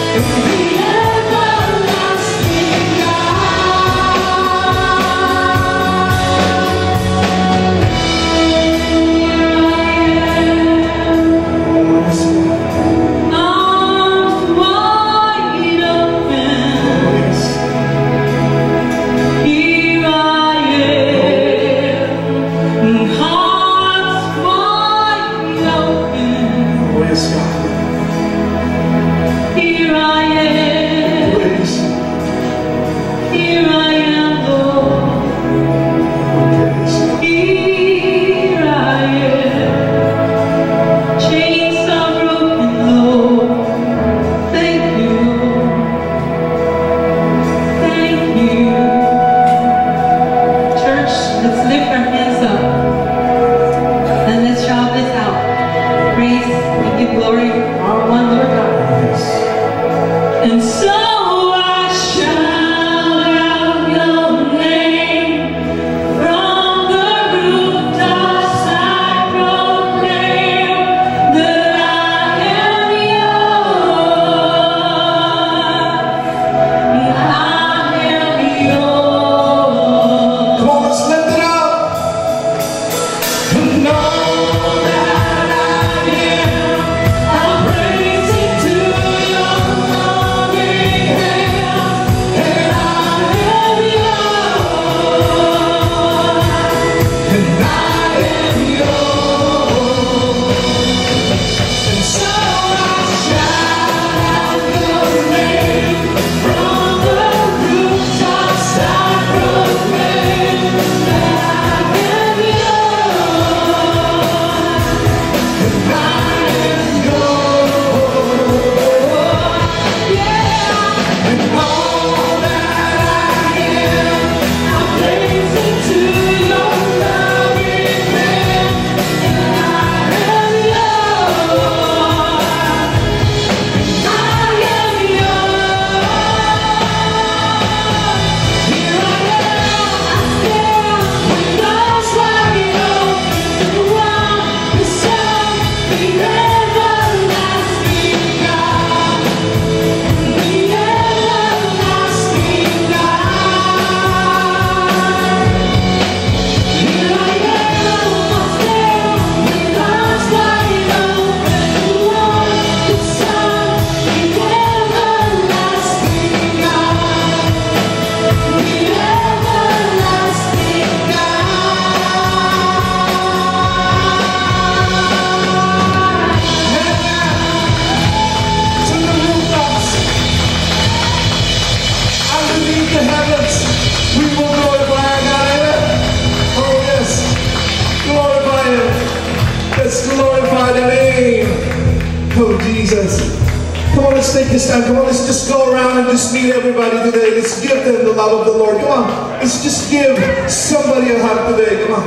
let's take this time. Come on, let's just go around and just meet everybody today. Let's give them the love of the Lord. Come on, let's just give somebody a hug today. Come on.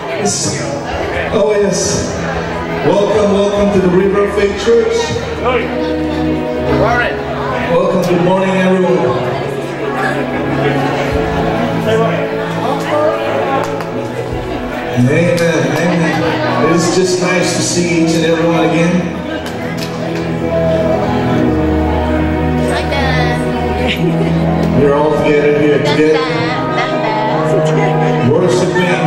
Oh yes. Welcome, welcome to the River of Faith Church. Welcome, good morning everyone. Amen, amen. It is just nice to see each and everyone again. We're all together here together, worshiping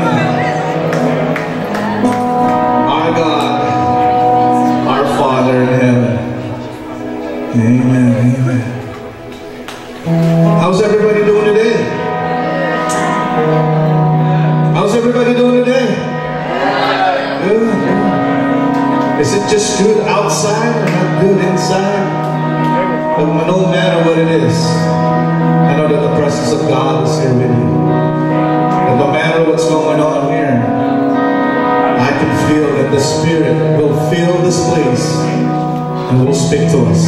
our God, our Father in heaven. Amen, amen. How's everybody doing today? How's everybody doing today? Good. Is it just good outside or not good inside? But no matter what it is, I know that the presence of God is here with you. And no matter what's going on here, I can feel that the Spirit will fill this place and will speak to us.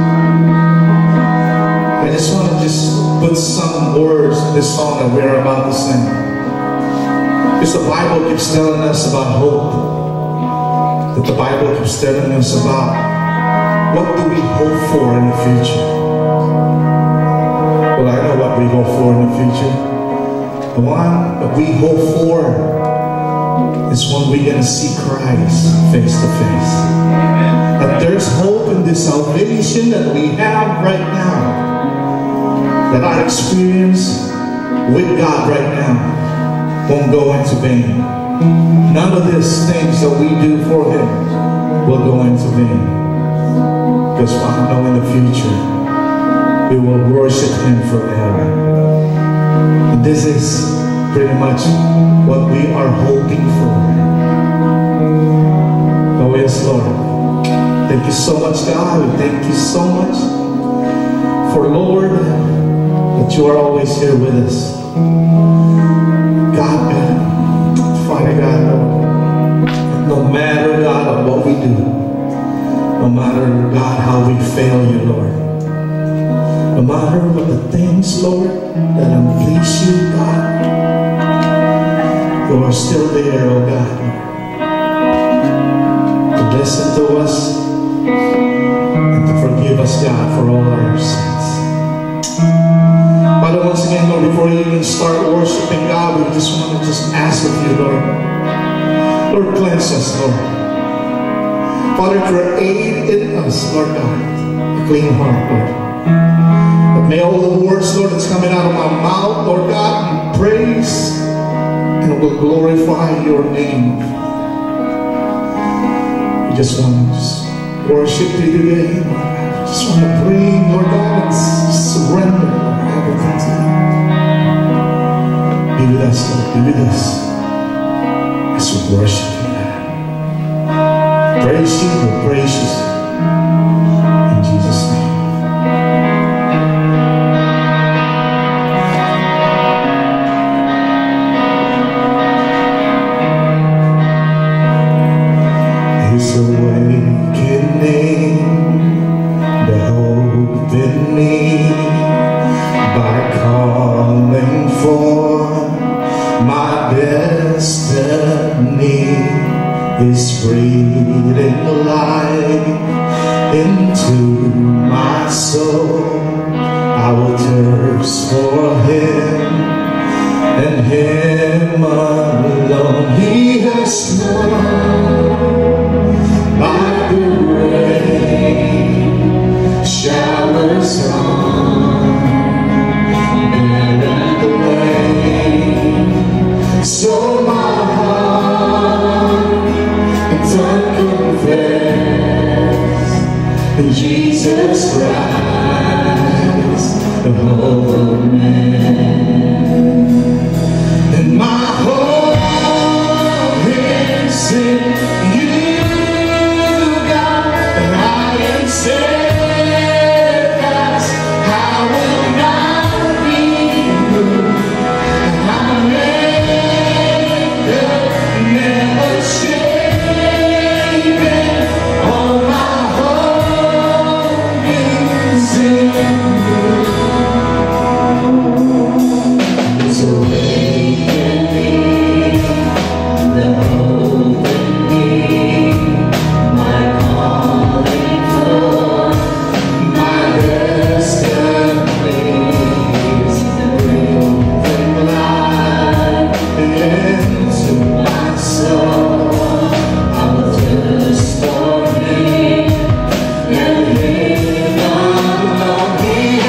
I just want to put some words in this song that we're about to sing. Because the Bible keeps telling us about hope. That the Bible keeps telling us about what do we hope for in the future. Well, I know what we hope for in the future. The one that we hope for is when we're going to see Christ face to face. That there's hope in the salvation that we have right now, that our experience with God right now won't go into vain. None of these things that we do for Him will go into vain. Because I know in the future, we will worship Him forever. And this is pretty much what we are hoping for. Oh yes, Lord. Thank you so much, God. We thank you so much for, Lord, that you are always here with us. God, Father God, Lord, no matter, God, of what we do, no matter, God, how we fail you, Lord, no matter what the things, Lord, that unplease you, God, you are still there, oh God, to listen to us and to forgive us, God, for all our sins. Father, once again, Lord, before you even start worshiping God, we just want to just ask of you, Lord. Lord, cleanse us, Lord. Father, create in us, Lord God, a clean heart, Lord. But may all the words, Lord, that's coming out of my mouth, Lord God, be praise and will glorify your name. We just want to just worship you today, Lord God. Just want to bring, Lord God, and surrender, Lord, everything to you. Be with us, Lord. Be with us as we worship you, God. Praise you, Lord. Praise you. In Jesus' name. He's awakening the hope in me by calling for my destiny. Is breathing life into my soul. I will thirst for Him and Him alone. He has known by the rain showers on bear the way. So my heart confess Jesus Christ, the whole man, and my hope is in you, God, and I am steadfast. I will not be moved, and I'm never shaken. He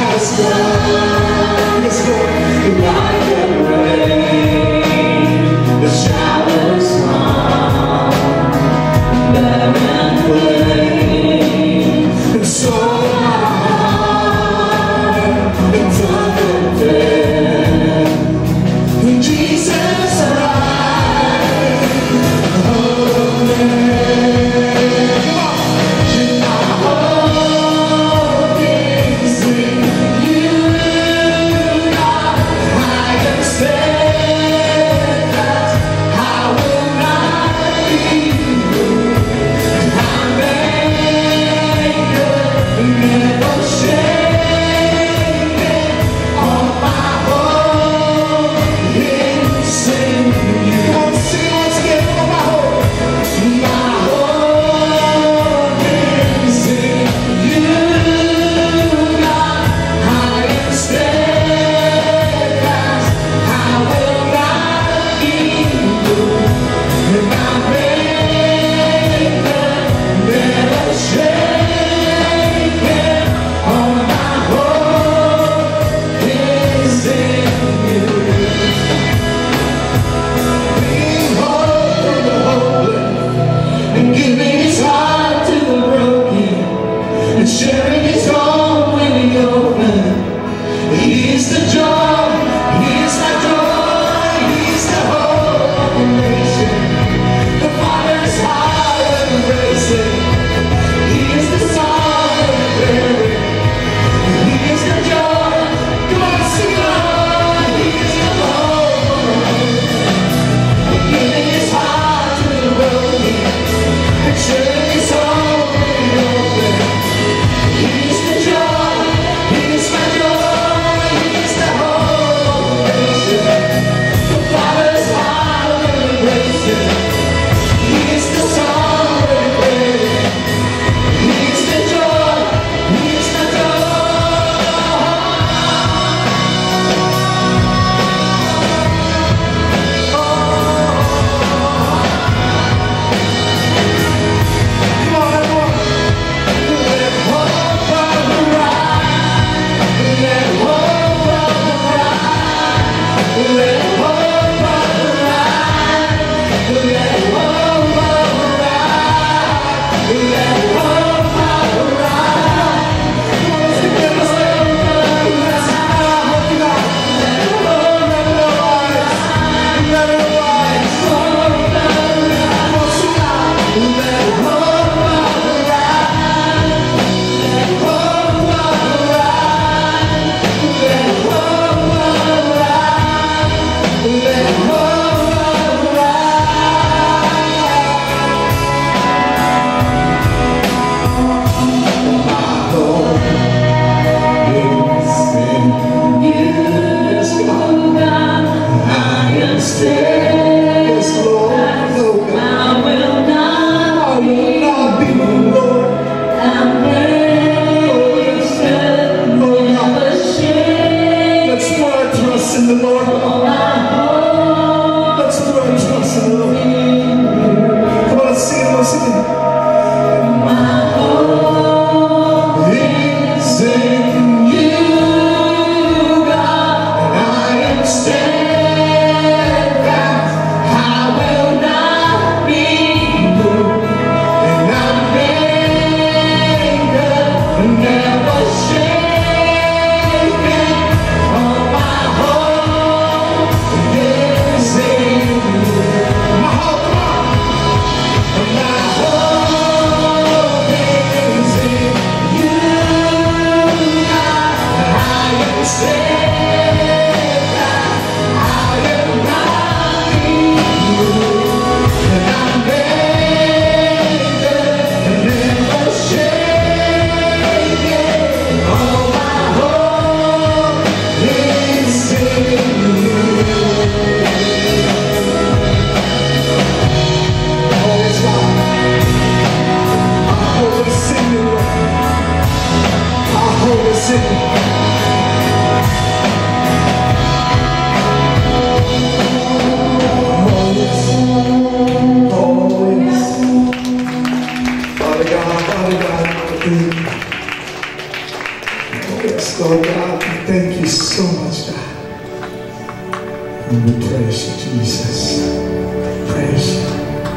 Lord God, we thank you so much, God. And we praise you, Jesus. Praise you.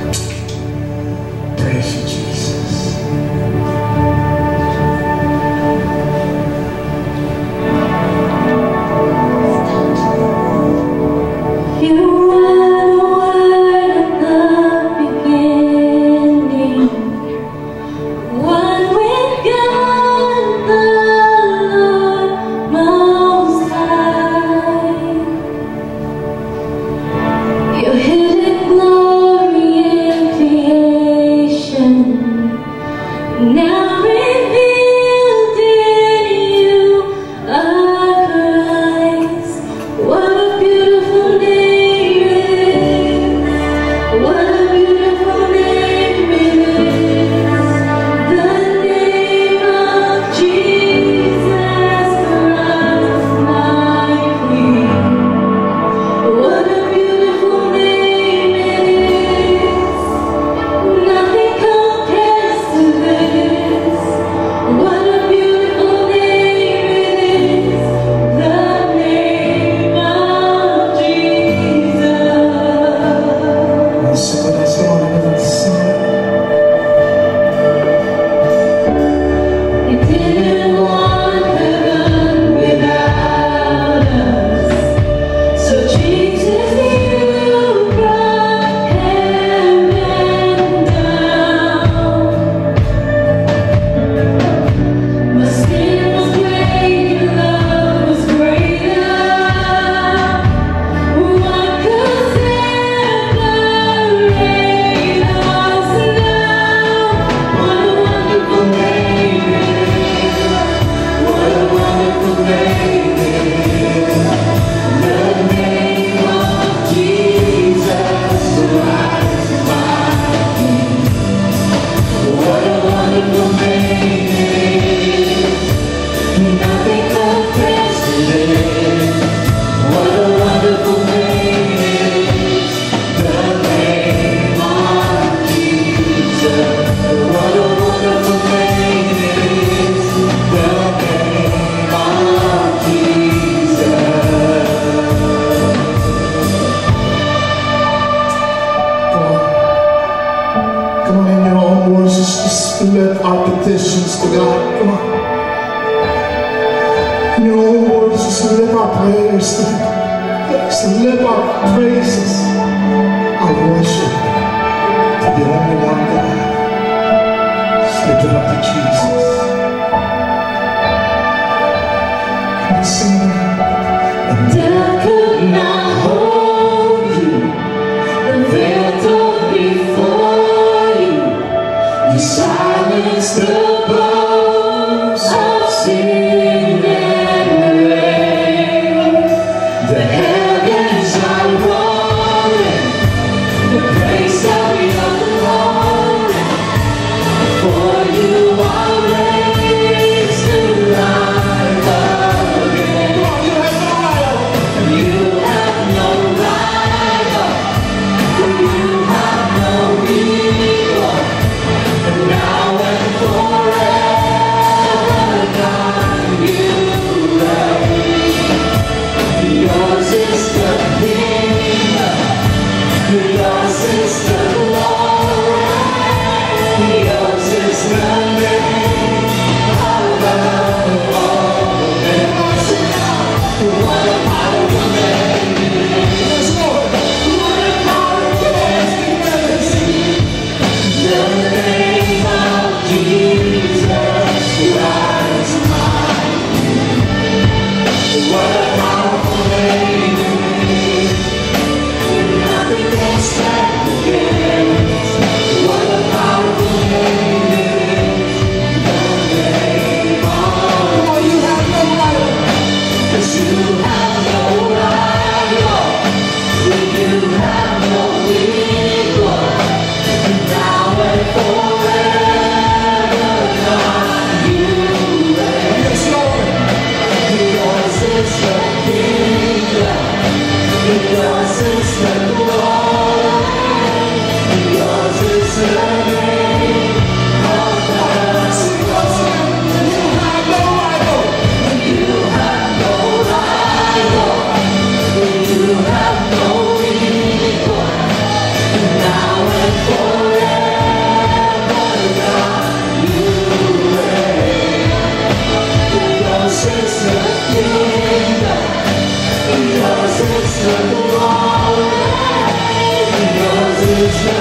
Praise you, Jesus. You were the Word at the beginning, one with God the Lord Most High. Your hidden glory in creation, now revealed in you are Christ. What a beautiful name it is. What a beautiful name it is. The name of Jesus Christ, my King. What a beautiful name it is. Nothing compares to this. What a beautiful name it is. The name of Jesus. Sing with us, come on, everyone, sing. You didn't want heaven without us, so Jesus, you brought heaven down. My sin was great, your love was greater. What could separate us now? What a wonderful name it is. What a wonderful name it is. The name of Jesus Christ, my King. What a wonderful name it is. Nothing compares to this. What a wonderful name it is. The name of Jesus. What a wonderful name it is. The name of Jesus. Come on, in your own words, just lift our petitions to God. Come on. In your own words, just lift our prayers to Him. Just lift our praises, our worship to the only one God. Just lift it up to Jesus. Come on, sing it. And Death could not hold you. The veil tore before you. You silenced the bones of sin and rain. The heavens are roaring. The praise of your glory. For you are Because it's not